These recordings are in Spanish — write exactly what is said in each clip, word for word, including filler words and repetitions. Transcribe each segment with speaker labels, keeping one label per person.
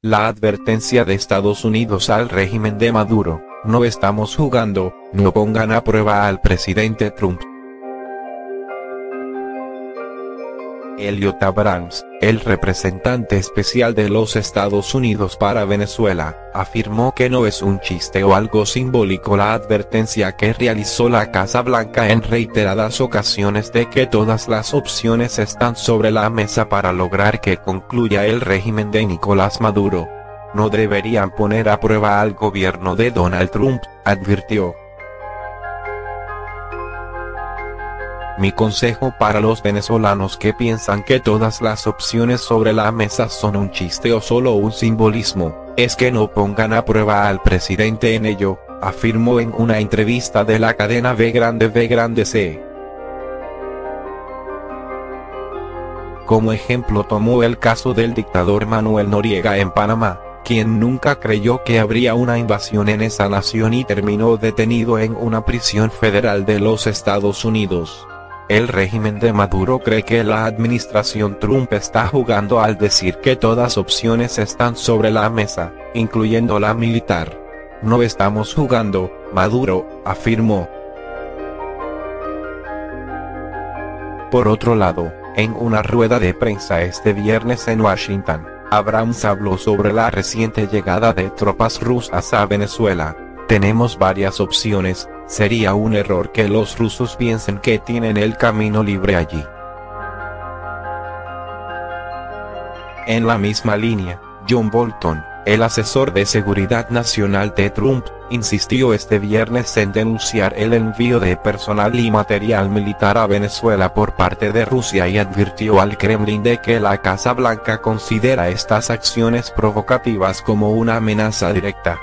Speaker 1: La advertencia de Estados Unidos al régimen de Maduro: no estamos jugando, no pongan a prueba al presidente Trump. Elliot Abrams, el representante especial de los Estados Unidos para Venezuela, afirmó que no es un chiste o algo simbólico la advertencia que realizó la Casa Blanca en reiteradas ocasiones de que todas las opciones están sobre la mesa para lograr que concluya el régimen de Nicolás Maduro. No deberían poner a prueba al gobierno de Donald Trump, advirtió. Mi consejo para los venezolanos que piensan que todas las opciones sobre la mesa son un chiste o solo un simbolismo, es que no pongan a prueba al presidente en ello, afirmó en una entrevista de la cadena V Grande V Grande C. Como ejemplo tomó el caso del dictador Manuel Noriega en Panamá, quien nunca creyó que habría una invasión en esa nación y terminó detenido en una prisión federal de los Estados Unidos. El régimen de Maduro cree que la administración Trump está jugando al decir que todas opciones están sobre la mesa, incluyendo la militar. No estamos jugando, Maduro afirmó. Por otro lado, en una rueda de prensa este viernes en Washington, Abrams habló sobre la reciente llegada de tropas rusas a Venezuela. Tenemos varias opciones, sería un error que los rusos piensen que tienen el camino libre allí. En la misma línea, John Bolton, el asesor de seguridad nacional de Trump, insistió este viernes en denunciar el envío de personal y material militar a Venezuela por parte de Rusia y advirtió al Kremlin de que la Casa Blanca considera estas acciones provocativas como una amenaza directa.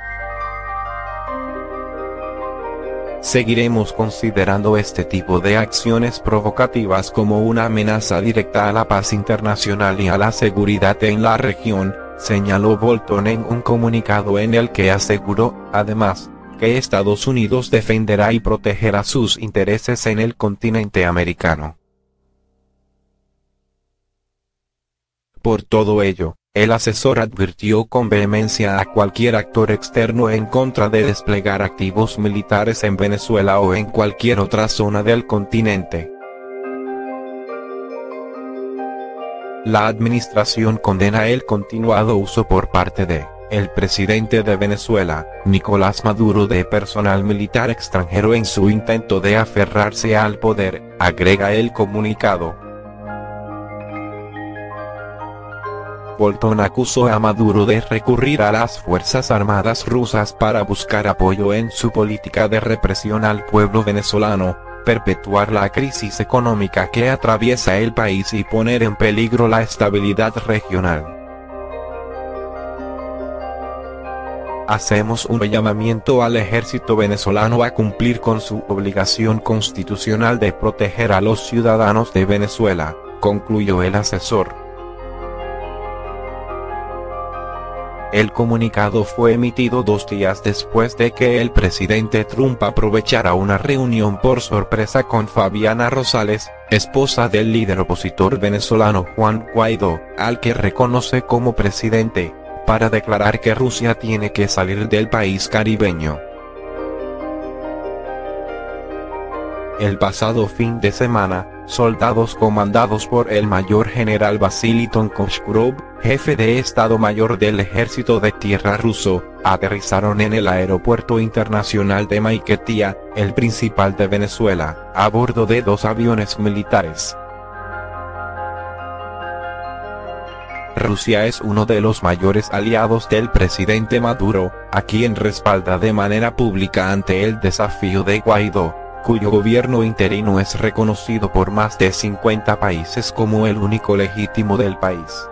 Speaker 1: Seguiremos considerando este tipo de acciones provocativas como una amenaza directa a la paz internacional y a la seguridad en la región, señaló Bolton en un comunicado en el que aseguró, además, que Estados Unidos defenderá y protegerá sus intereses en el continente americano. Por todo ello, el asesor advirtió con vehemencia a cualquier actor externo en contra de desplegar activos militares en Venezuela o en cualquier otra zona del continente. La administración condena el continuado uso por parte de el presidente de Venezuela, Nicolás Maduro, de personal militar extranjero en su intento de aferrarse al poder, agrega el comunicado. Bolton acusó a Maduro de recurrir a las Fuerzas Armadas rusas para buscar apoyo en su política de represión al pueblo venezolano, perpetuar la crisis económica que atraviesa el país y poner en peligro la estabilidad regional. Hacemos un llamamiento al ejército venezolano a cumplir con su obligación constitucional de proteger a los ciudadanos de Venezuela, concluyó el asesor. El comunicado fue emitido dos días después de que el presidente Trump aprovechara una reunión por sorpresa con Fabiana Rosales, esposa del líder opositor venezolano Juan Guaidó, al que reconoce como presidente, para declarar que Rusia tiene que salir del país caribeño. El pasado fin de semana, soldados comandados por el mayor general Vasily Tonkoskurov, jefe de Estado Mayor del Ejército de Tierra ruso, aterrizaron en el Aeropuerto Internacional de Maiquetía, el principal de Venezuela, a bordo de dos aviones militares. Rusia es uno de los mayores aliados del presidente Maduro, a quien respalda de manera pública ante el desafío de Guaidó, cuyo gobierno interino es reconocido por más de cincuenta países como el único legítimo del país.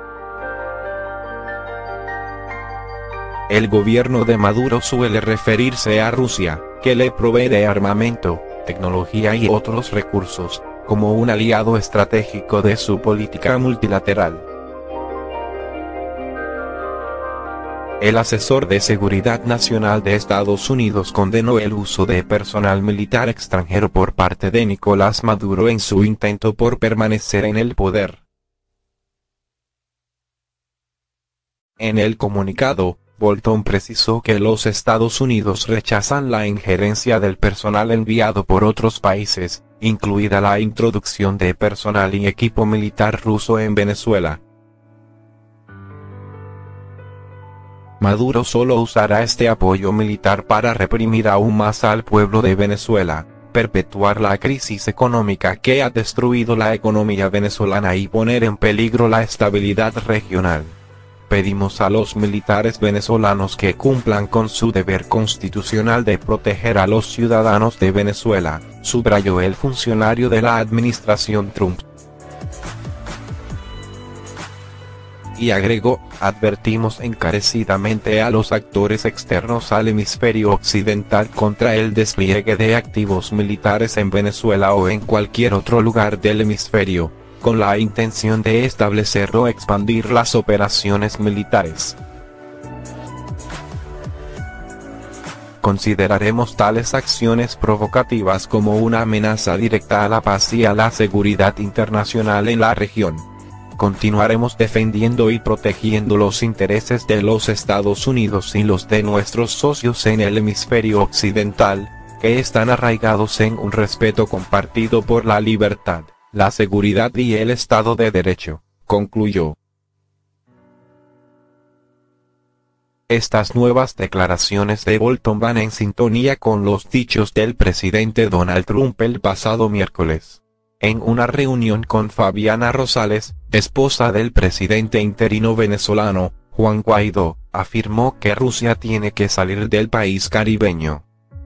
Speaker 1: El gobierno de Maduro suele referirse a Rusia, que le provee de armamento, tecnología y otros recursos, como un aliado estratégico de su política multilateral. El asesor de Seguridad Nacional de Estados Unidos condenó el uso de personal militar extranjero por parte de Nicolás Maduro en su intento por permanecer en el poder. En el comunicado, Bolton precisó que los Estados Unidos rechazan la injerencia del personal enviado por otros países, incluida la introducción de personal y equipo militar ruso en Venezuela. Maduro solo usará este apoyo militar para reprimir aún más al pueblo de Venezuela, perpetuar la crisis económica que ha destruido la economía venezolana y poner en peligro la estabilidad regional. Pedimos a los militares venezolanos que cumplan con su deber constitucional de proteger a los ciudadanos de Venezuela, subrayó el funcionario de la administración Trump. Y agregó, advertimos encarecidamente a los actores externos al hemisferio occidental contra el despliegue de activos militares en Venezuela o en cualquier otro lugar del hemisferio, con la intención de establecer o expandir las operaciones militares. Consideraremos tales acciones provocativas como una amenaza directa a la paz y a la seguridad internacional en la región. Continuaremos defendiendo y protegiendo los intereses de los Estados Unidos y los de nuestros socios en el hemisferio occidental, que están arraigados en un respeto compartido por la libertad, la seguridad y el Estado de Derecho, concluyó. Estas nuevas declaraciones de Bolton van en sintonía con los dichos del presidente Donald Trump el pasado miércoles. En una reunión con Fabiana Rosales, esposa del presidente interino venezolano, Juan Guaidó, afirmó que Rusia tiene que salir del país caribeño.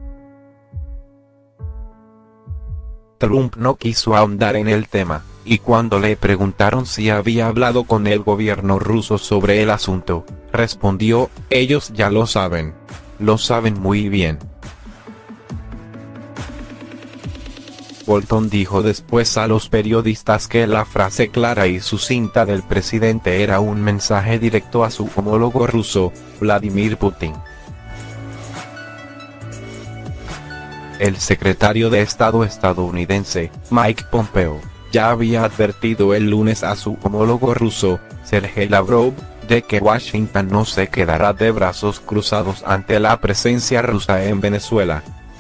Speaker 1: Trump no quiso ahondar en el tema, y cuando le preguntaron si había hablado con el gobierno ruso sobre el asunto, respondió, ellos ya lo saben. Lo saben muy bien. Bolton dijo después a los periodistas que la frase clara y sucinta del presidente era un mensaje directo a su homólogo ruso, Vladimir Putin. El secretario de Estado estadounidense, Mike Pompeo, ya había advertido el lunes a su homólogo ruso, Sergei Lavrov, de que Washington no se quedará de brazos cruzados ante la presencia rusa en Venezuela.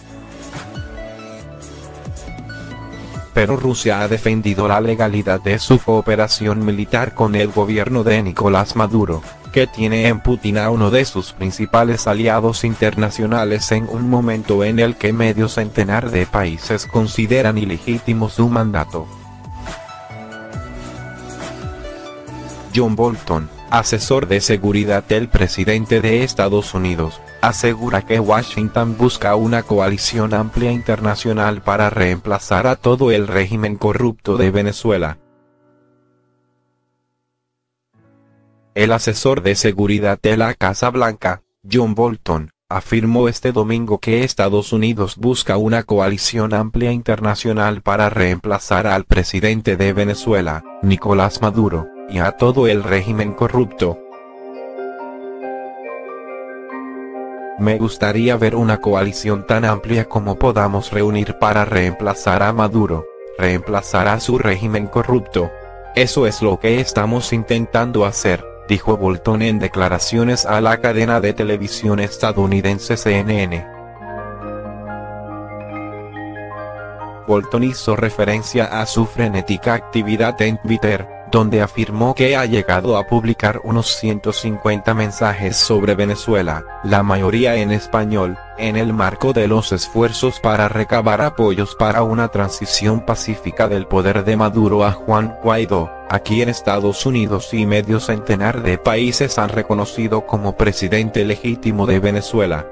Speaker 1: Pero Rusia ha defendido la legalidad de su cooperación militar con el gobierno de Nicolás Maduro, que tiene en Putin a uno de sus principales aliados internacionales en un momento en el que medio centenar de países consideran ilegítimo su mandato. John Bolton, asesor de seguridad del presidente de Estados Unidos, asegura que Washington busca una coalición amplia internacional para reemplazar a todo el régimen corrupto de Venezuela. El asesor de seguridad de la Casa Blanca, John Bolton, afirmó este domingo que Estados Unidos busca una coalición amplia internacional para reemplazar al presidente de Venezuela, Nicolás Maduro, y a todo el régimen corrupto. Me gustaría ver una coalición tan amplia como podamos reunir para reemplazar a Maduro, reemplazar a su régimen corrupto. Eso es lo que estamos intentando hacer, dijo Bolton en declaraciones a la cadena de televisión estadounidense C N N. Bolton hizo referencia a su frenética actividad en Twitter, donde afirmó que ha llegado a publicar unos ciento cincuenta mensajes sobre Venezuela, la mayoría en español, en el marco de los esfuerzos para recabar apoyos para una transición pacífica del poder de Maduro a Juan Guaidó, a quien Estados Unidos y medio centenar de países han reconocido como presidente legítimo de Venezuela.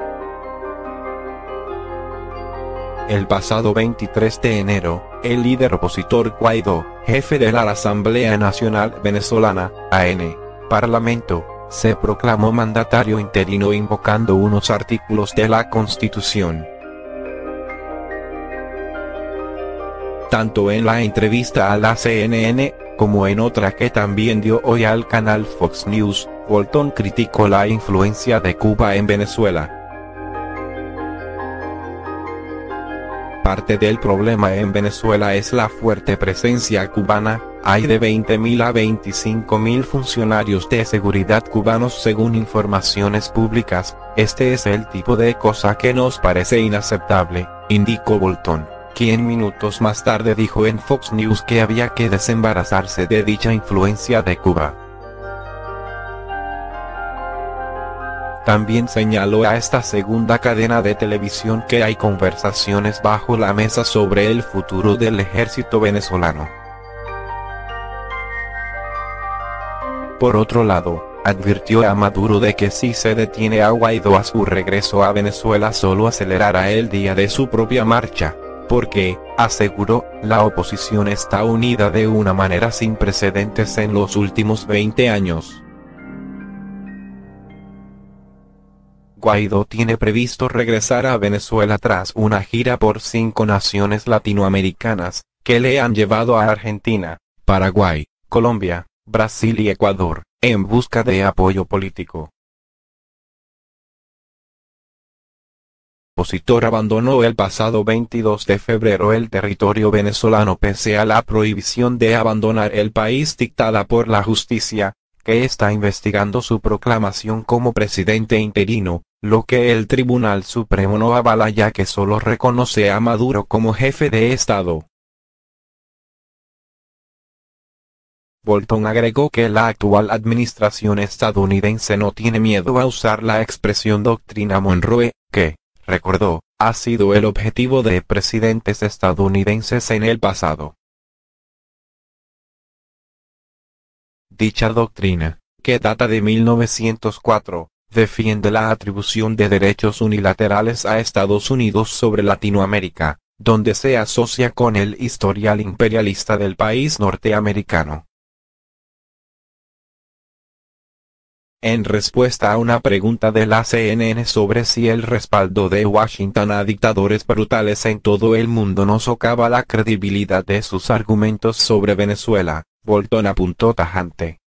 Speaker 1: El pasado veintitrés de enero, el líder opositor Guaidó, jefe de la Asamblea Nacional Venezolana, A N, Parlamento, se proclamó mandatario interino invocando unos artículos de la Constitución. Tanto en la entrevista a la C N N, como en otra que también dio hoy al canal Fox News, Bolton criticó la influencia de Cuba en Venezuela. parte del problema en Venezuela es la fuerte presencia cubana. Hay de veinte mil a veinticinco mil funcionarios de seguridad cubanos según informaciones públicas. Este es el tipo de cosa que nos parece inaceptable, indicó Bolton, quien minutos más tarde dijo en Fox News que había que desembarazarse de dicha influencia de Cuba. También señaló a esta segunda cadena de televisión que hay conversaciones bajo la mesa sobre el futuro del ejército venezolano. Por otro lado, advirtió a Maduro de que si se detiene a Guaidó a su regreso a Venezuela solo acelerará el día de su propia marcha, porque, aseguró, la oposición está unida de una manera sin precedentes en los últimos veinte años. Guaidó tiene previsto regresar a Venezuela tras una gira por cinco naciones latinoamericanas, que le han llevado a Argentina, Paraguay, Colombia, Brasil y Ecuador, en busca de apoyo político. El opositor abandonó el pasado veintidós de febrero el territorio venezolano pese a la prohibición de abandonar el país dictada por la justicia, que está investigando su proclamación como presidente interino, lo que el Tribunal Supremo no avala ya que solo reconoce a Maduro como jefe de Estado. Bolton agregó que la actual administración estadounidense no tiene miedo a usar la expresión doctrina Monroe, que, recordó, ha sido el objetivo de presidentes estadounidenses en el pasado. Dicha doctrina, que data de mil novecientos cuatro, defiende la atribución de derechos unilaterales a Estados Unidos sobre Latinoamérica, donde se asocia con el historial imperialista del país norteamericano. En respuesta a una pregunta de la C N N sobre si el respaldo de Washington a dictadores brutales en todo el mundo no socava la credibilidad de sus argumentos sobre Venezuela, Bolton apuntó tajante: